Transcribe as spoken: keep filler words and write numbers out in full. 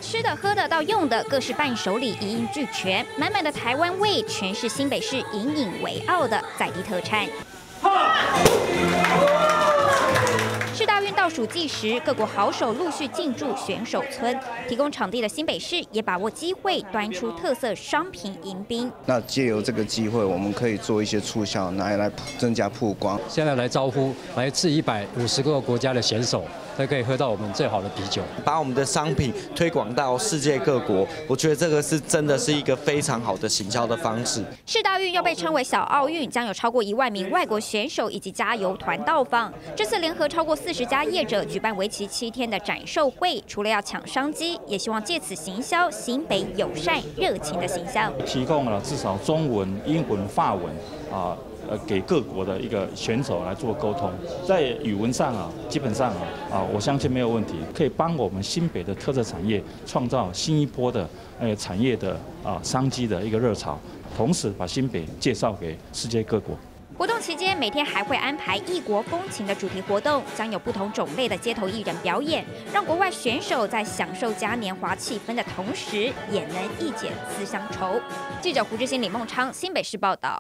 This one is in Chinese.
吃的、喝的到用的，各式伴手礼一应俱全，满满的台湾味，全是新北市引以为傲的在地特产。世大运倒数计时，各国好手陆续进驻选手村，提供场地的新北市也把握机会，端出特色商品迎宾。 那借由这个机会，我们可以做一些促销，拿来增加曝光。 现在来招呼来自一百五十个国家的选手，都可以喝到我们最好的啤酒， 把我们的商品推广到世界各国。我觉得这个是真的是一个非常好的行销的方式。 世大运又被称为小奥运，将有超过一万名外国选手以及加油团到访。这次联合超过四十家业者举办为期七天的展售会，除了要抢商机，也希望借此行销新北友善热情的形象。 提供了至少中文、英文、法文啊。呃，给各国的一个选手来做沟通，在语文上啊，基本上啊啊，我相信没有问题，可以帮我们新北的特色产业创造新一波的呃产业的啊商机的一个热潮，同时把新北介绍给世界各国。 活动期间，每天还会安排异国风情的主题活动，将有不同种类的街头艺人表演，让国外选手在享受嘉年华气氛的同时，也能一解思乡愁。记者胡志新、李孟昌，新北市报道。